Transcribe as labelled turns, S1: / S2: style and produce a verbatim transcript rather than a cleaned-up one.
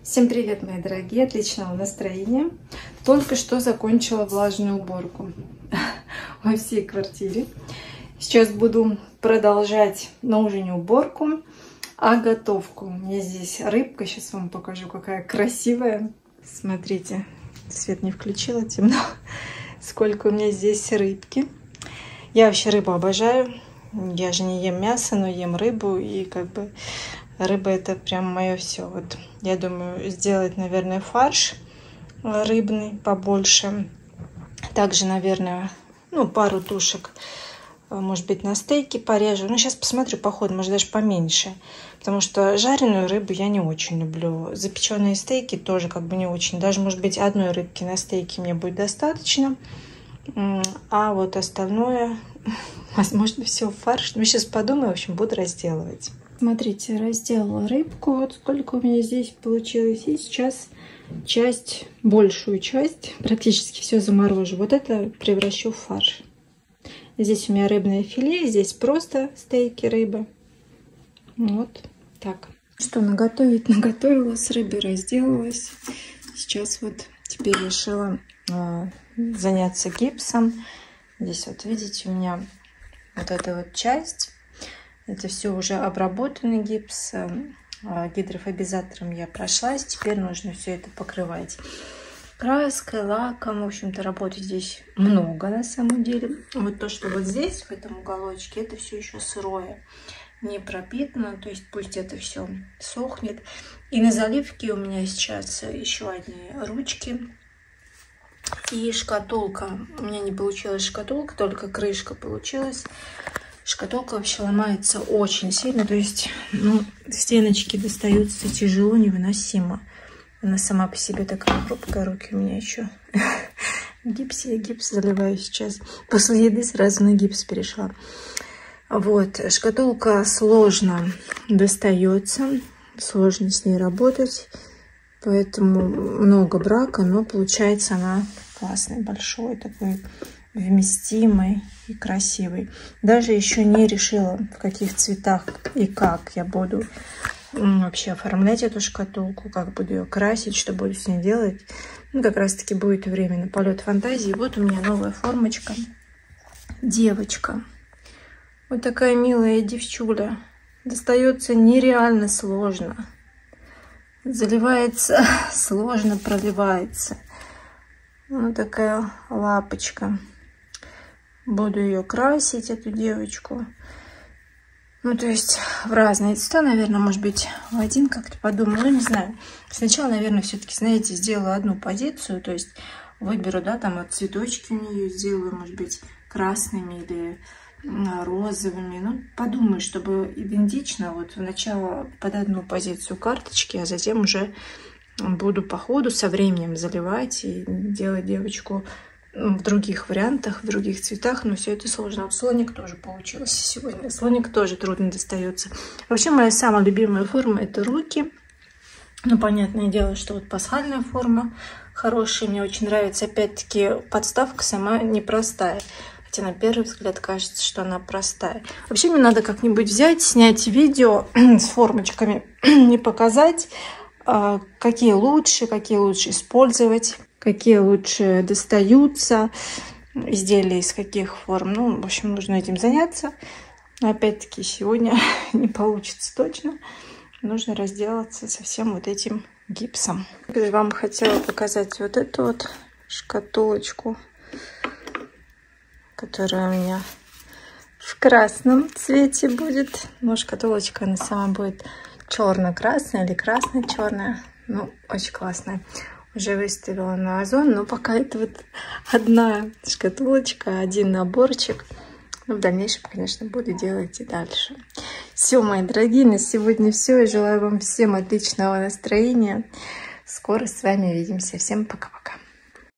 S1: Всем привет, мои дорогие, отличного настроения. Только что закончила влажную уборку во всей квартире. Сейчас буду продолжать на ужине уборку, а готовку. У меня здесь рыбка, сейчас вам покажу, какая красивая. Смотрите, свет не включила, темно. Сколько у меня здесь рыбки. Я вообще рыбу обожаю. Я же не ем мясо, но ем рыбу, и как бы рыба это прям мое все. Вот я думаю сделать, наверное, фарш рыбный побольше. Также, наверное, ну, пару тушек, может быть, на стейки порежу. Ну, сейчас посмотрю по ходу, может, даже поменьше. Потому что жареную рыбу я не очень люблю. Запеченные стейки тоже как бы не очень. Даже, может быть, одной рыбки на стейке мне будет достаточно. А вот остальное, возможно, все в фарш. Ну, сейчас подумаю, в общем, буду разделывать. Смотрите, разделала рыбку. Вот сколько у меня здесь получилось. И сейчас часть, большую часть, практически все заморожу. Вот это превращу в фарш. Здесь у меня рыбное филе, здесь просто стейки рыбы. Вот так. Что наготовить? Наготовила, с рыбой разделалась. Сейчас вот теперь решила э, заняться гипсом. Здесь вот видите, у меня вот эта вот часть. Это все уже обработанный гипс. Гидрофобизатором я прошлась. Теперь нужно все это покрывать краской, лаком. В общем-то, работы здесь много на самом деле. Вот то, что вот здесь, в этом уголочке, это все еще сырое, не пропитано. То есть пусть это все сохнет. И на заливке у меня сейчас еще одни ручки. И шкатулка. У меня не получилась шкатулка, только крышка получилась. Шкатулка вообще ломается очень сильно, то есть, ну, стеночки достаются тяжело, невыносимо. Она сама по себе такая хрупкая, руки у меня еще в гипсе. Я гипс заливаю сейчас. После еды сразу на гипс перешла. Вот, шкатулка сложно достается, сложно с ней работать, поэтому много брака, но получается она классный, большой такой, вместимый и красивый. Даже еще не решила, в каких цветах и как я буду вообще оформлять эту шкатулку, как буду ее красить, что буду с ней делать. Ну, как раз таки будет время на полет фантазии. Вот у меня новая формочка. Девочка. Вот такая милая девчуля. Достается нереально сложно. Заливается сложно, проливается. Вот такая лапочка. Буду ее красить, эту девочку. Ну, то есть в разные цвета, наверное, может быть, в один как-то подумаю. Ну, не знаю. Сначала, наверное, все-таки, знаете, сделаю одну позицию. То есть выберу, да, там вот цветочки у нее сделаю, может быть, красными или розовыми. Ну, подумаю, чтобы идентично вот сначала под одну позицию карточки, а затем уже буду по ходу со временем заливать и делать девочку в других вариантах, в других цветах, но все это сложно. Вот слоник тоже получился сегодня. Слоник тоже трудно достается. Вообще, моя самая любимая форма — это руки. Ну, понятное дело, что вот пасхальная форма хорошая. Мне очень нравится. Опять-таки, подставка сама непростая. Хотя на первый взгляд кажется, что она простая. Вообще, мне надо как-нибудь взять, снять видео с формочками и показать, какие лучше, какие лучше использовать, какие лучше достаются, изделия из каких форм. Ну, в общем, нужно этим заняться. Но опять-таки сегодня не получится точно. Нужно разделаться со всем вот этим гипсом. Я вам хотела показать вот эту вот шкатулочку, которая у меня в красном цвете будет. Но шкатулочка, она сама будет черно-красная или красно-черная. Ну, очень классная. Уже выставила на Озон, но пока это вот одна шкатулочка, один наборчик. Но в дальнейшем, конечно, буду делать и дальше. Все, мои дорогие, на сегодня все. Я желаю вам всем отличного настроения. Скоро с вами увидимся. Всем пока-пока.